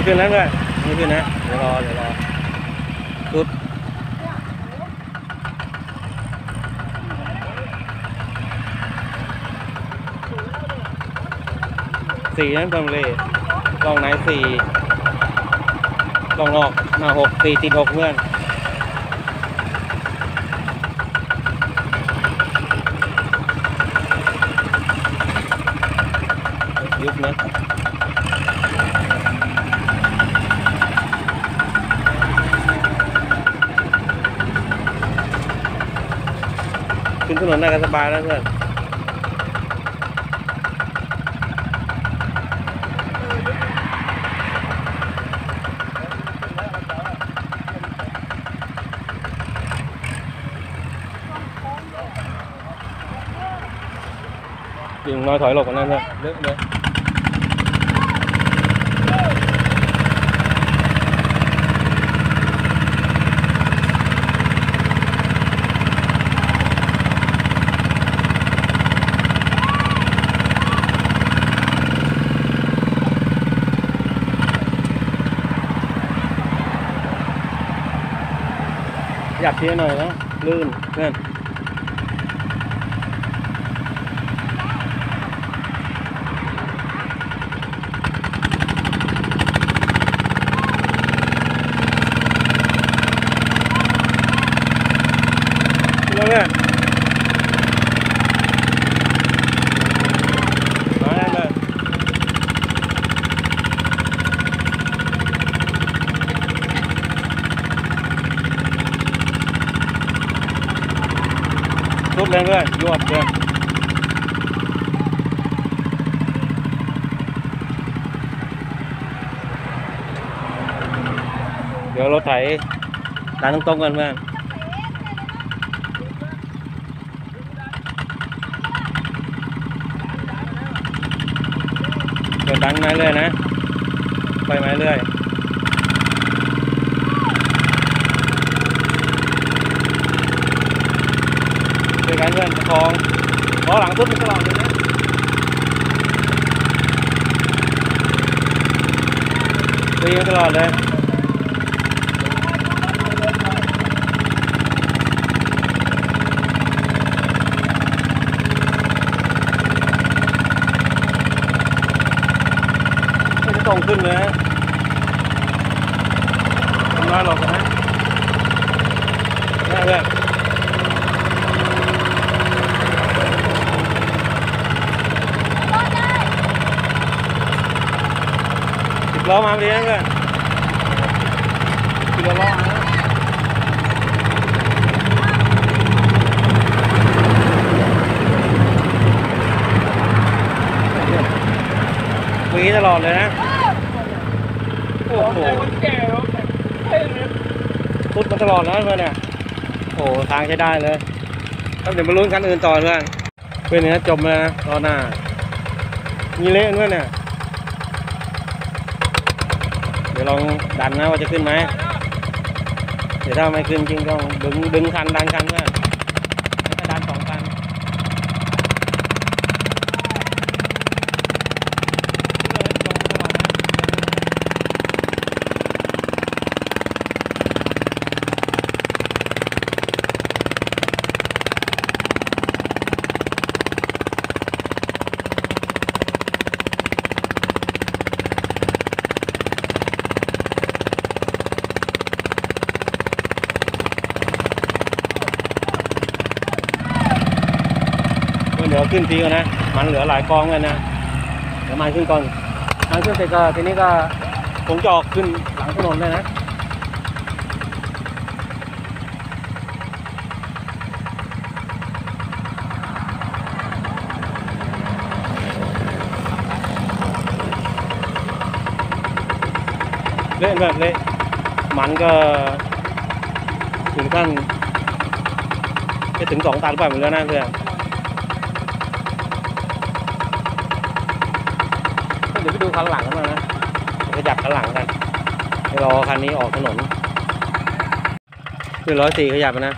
ขึ้นแล้วด้วยไม่ขึ้นนะเดี๋ยวรอสุดสี่นั่นเป็นเลยกล้องไหนสี่กล้องนอกหน้า6 4 ติด 6เพื่อนยุบนะขึ้นถนนได้กันสบายแล้วเพื่อนยิงน้อยถอยหลบกันนั่นเลยเยอะเลยหยับเทียหน่อยนะลื่นเพื่อนแล้วเนี่ยมาแล้วเลยทุบเลยเพื่อนยวบเพื่อนเดี๋ยวรถไถดันตรงๆกันเพื่อนเดินดังมาเรื่อยนะไปมาเรื่อยด้วยกันเพื่อนประคองล้อหลังทุบตลอดเลยนะตีตลอดเลยตรงขึ้นเลยทำน้อยหรอกนะนี่เพื่อน10 ล้อมาพอดีนะเพื่อน10 ล้อนะวีตลอดเลยนะโอ้โหพุดมาตลอดนะเพื่อนเนี่ยโอ้ทางใช้ได้เลยต้องเดี๋ยวมาลุ้นคันอื่นต่อเพื่อนเพื่อนเนี่ยจมเลยนะรอหน้ามีเละเพื่อนเนี่ยเดี๋ยวลองดันนะว่าจะขึ้นไหมเดี๋ยวถ้าไม่ขึ้นจริงต้องดึงคันดันคันเพื่อนแล้วก็ดัน2 คันเดี๋ยวขึ้นทีก่อนนะมันเหลือหลายกองเลยนะเดี๋ยวมันขึ้นก่อนมันขึ้นเสร็จก็ทีนี้ก็ผมจะออกขึ้นหลังถนนเลยนะเละแบบเละมันก็ถึงขั้นจะถึง2 ตันไปหมดแล้วนะเพื่อนเดี๋ยวไปดูคันหลังกันนะขยับคันหลังกันรอคันนี้ออกถนนคือ104ขยับนะ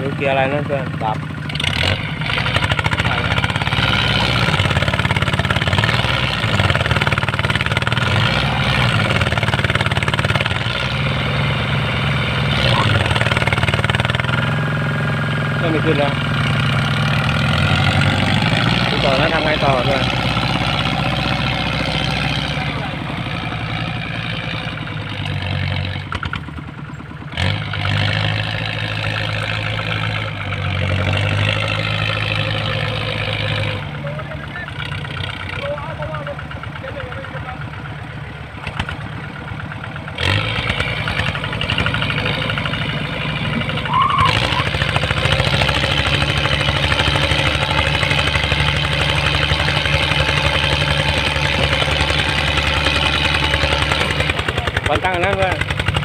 ดูเกียร์อะไรนั่นเพื่อนดับก็ไม่ขึ้นแล้วดูต่อแล้วทำไงต่อเพื่อนวันตั้งนั้นเพื่อน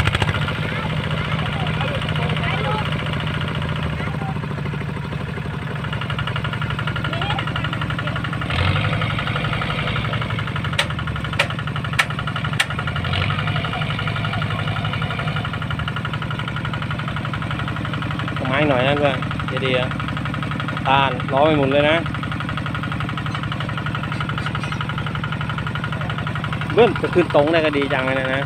ไม้หน่อยนั่นเพื่อนดีๆตาลล้อไปหมุนเลยนะเบิ้ลจะขึ้นตรงได้ก็ดีจังเลยนะ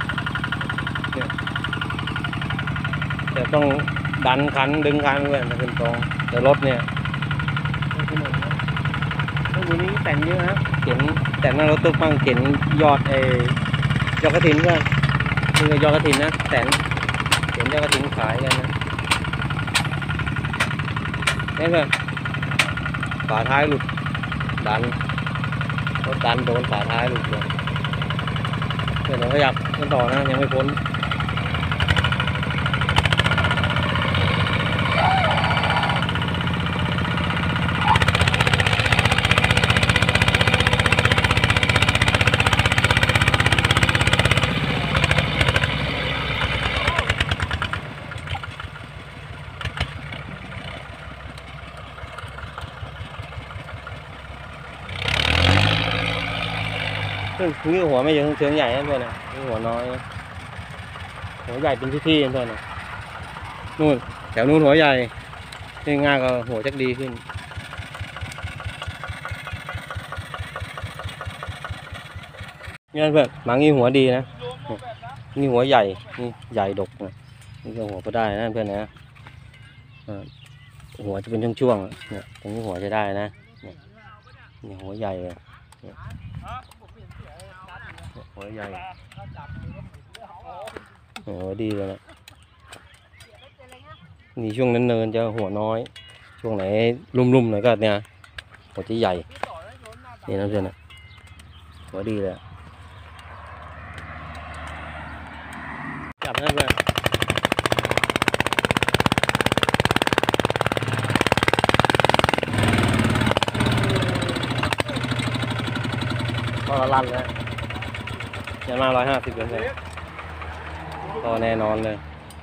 แต่ต้องดันคันดึงคันเพื่อนจะขึ้นตรงแต่รถเนี่ยต้องดูนี้แต่งเยอะนะเข็นแต่งหน้ารถตุ๊กบ้างเข็นยอดยอดกระถินเพื่อนนี่ก็ยอดกระถินนะแต่งเข็นยอดกระถินขายกันนะนี่เพื่อนฝาท้ายหลุดดันรถดันโดนฝาท้ายหลุดเลยเดี๋ยวเราขยับกันต่อนะยังไม่พ้นนี่หัวไม่เยอะเชิงใหญ่นั่นเพื่อนนะนี่หัวน้อยหัวใหญ่เป็นที่เพื่อนนะนู่นแถวนู้นหัวใหญ่นี่ง่ายก็หัวจักดีขึ้นนี่เพื่อนหมางี้หัวดีนะนี่หัวใหญ่นี่ใหญ่ดกนะนี่ก็หัวก็ได้นะเพื่อนนะหัวจะเป็นช่วงๆเนี่ยตรงนี้หัวจะได้นะนี่หัวใหญ่เลยหัวใหญ่โอ้ดีเลยนะนี่ช่วงเนินๆจะหัวน้อยช่วงไหนลุ่มๆหน่อยก็เนี่ยหัวจะใหญ่นี่นะเพื่อนนะหัวดีเลยจับนะเพื่อนก็ลั่นแล้วจะมา150เลยก็แน่นอนเลย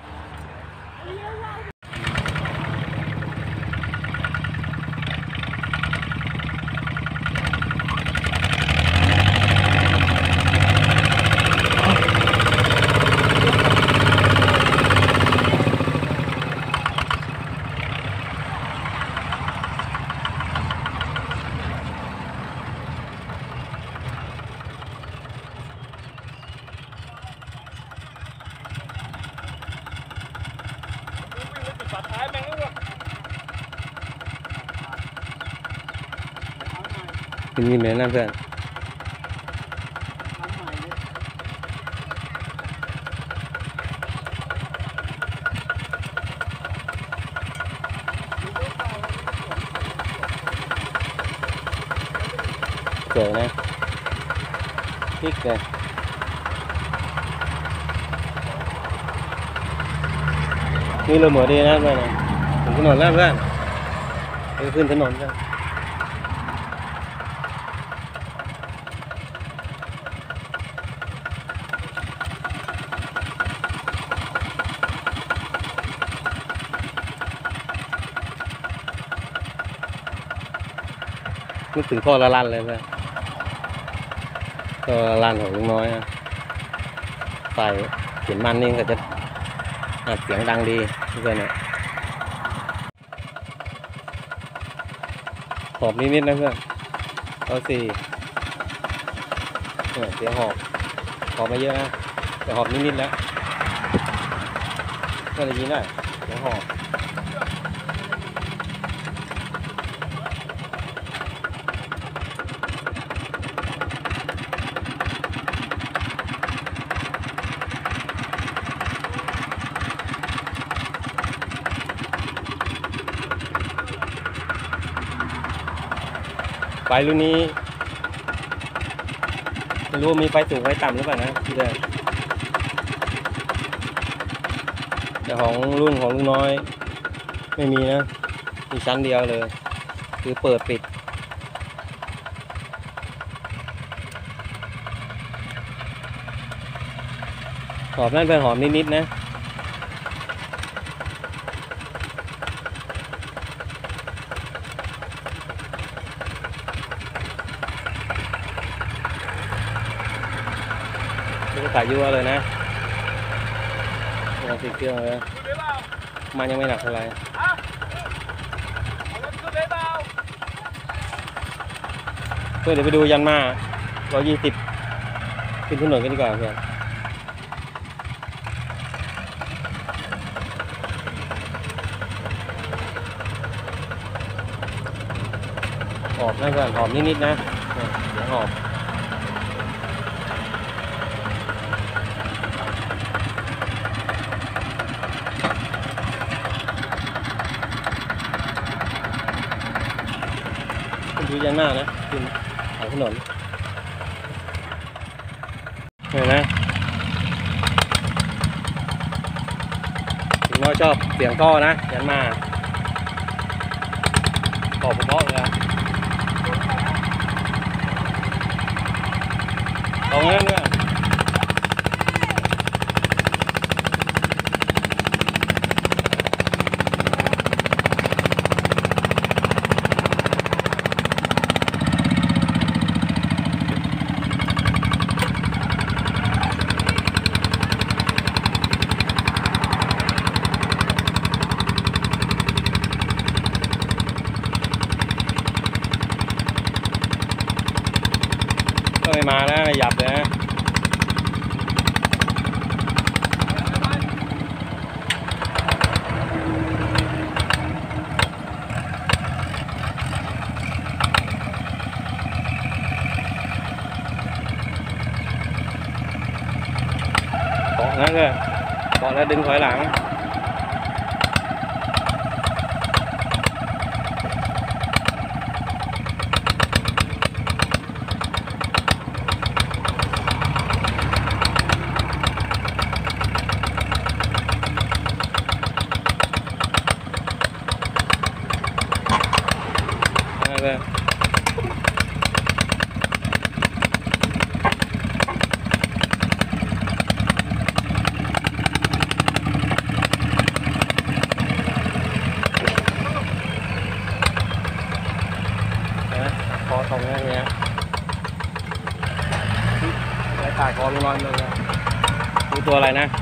กินยิ้มเลยนะเพื่อนเจ๋งนะพริกเลยนี่เราเหมือดีนะเพื่อนถึงถนนแล้วเพื่อนไปขึ้นถนนกันนึกถึงข้อละลั่นเลยเพื่อนข้อละลั่นของลุงน้อยนะใส่เขียนมันนี่ก็จะอัดเสียงดังดีเพื่อนเนี่ยหอบนิดๆนะเพื่อนเอา4เสียงหอบมาเยอะนะแต่หอบนิดๆแล้วก็ได้ยินได้เสียงหอบไฟรุ่นนี้ไม่รู้มีไฟสูงไฟต่ำหรือเปล่านะพี่เด้อแต่ของรุ่นของลุงน้อยไม่มีนะมีชั้นเดียวเลยคือเปิดปิดหอบนั่นเป็นหอมนิดๆนะก็ขายยั่วเลยนะติดเครื่องเลยมันยังไม่หนักเท่าไหร่เดี๋ยวไปดูยันมา120ขึ้นถนนกันดีกว่าเพื่อนหอบนะเพื่อนหอบนิดๆนะเดี๋ยวหอบดูยันหน้านะขึ้นทางถนนเห็นไหมถึงเราชอบเสียงท่อนะยันมาขอบเพราะเลยตรงนั้นเนี่ยไม่มานะหยับเลยนะเกาะนั่นเลยเกาะแล้วดึงถอยหลังเลยคอตรงนี้เนี่ยไอ้ตายคอลุงน้อยเลยดูตัวอะไรนะ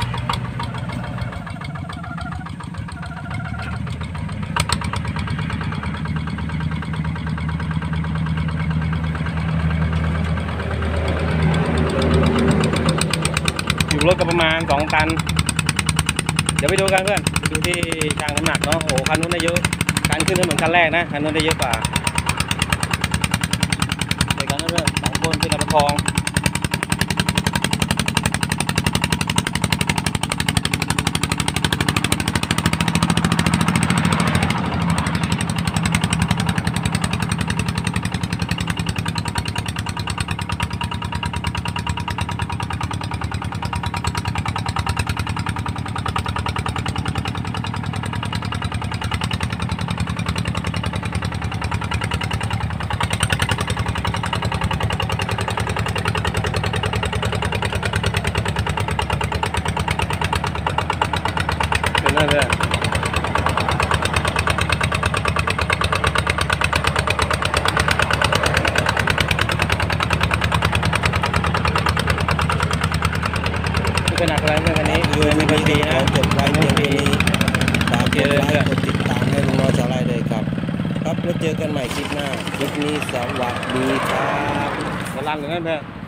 รถก็ประมาณ2 ตันเดี๋ยวไปดูกันเพื่อนไปดูที่ช่างน้ำหนักเนาะโอ้คันนู้นได้เยอะคันขึ้นเหมือนคันแรกนะคันนู้นได้เยอะกว่าไปกันนะเพื่อน2 คนขึ้นประคองนั่นเลยเป็นหนักอะไรเมื่อวันนี้ดูไม่ค่อยดีนะกดไลค์เพียงนี้ฝากกดไลค์กดติดตามให้ลุงน้อยชาวไร่เลยครับครับแล้วเจอกันใหม่ใหม่คลิปหน้าคลิปนี้สวัสดีครับกำลังอย่างนั้นเพื่อน